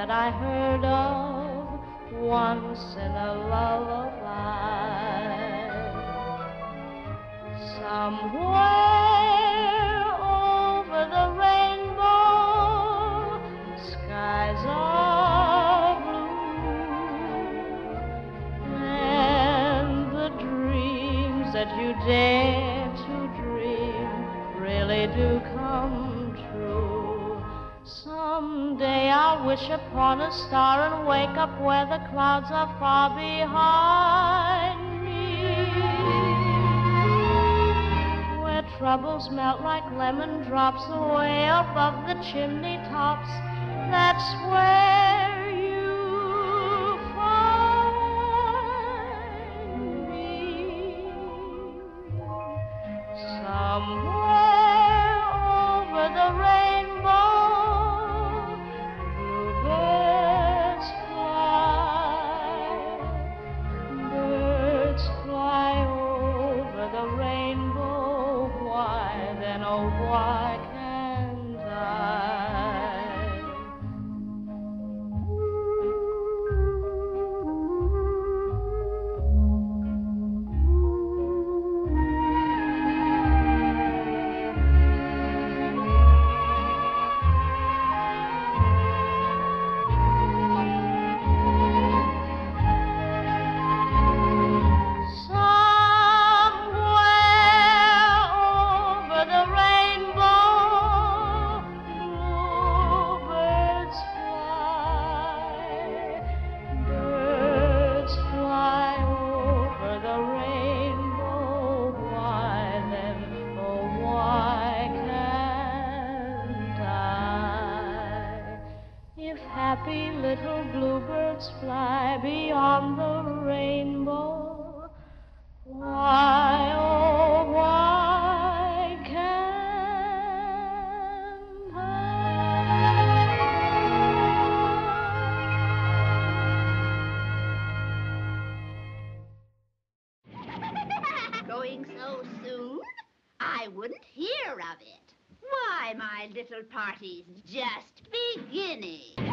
that I heard of once in a lullaby. Somewhere over the rainbow, skies are blue, and the dreams that you dare to dream really do come true. Someday I'll wish upon a star and wake up where the clouds are far behind me, where troubles melt like lemon drops away above the chimney tops. That's where you find me. Somewhere over the rainbow, bluebirds fly over the rainbow. Why then, oh why can't I? Happy little bluebirds fly beyond the rainbow. Why, oh, why can't I? Going so soon? I wouldn't hear of it. Why, my little party's just beginning.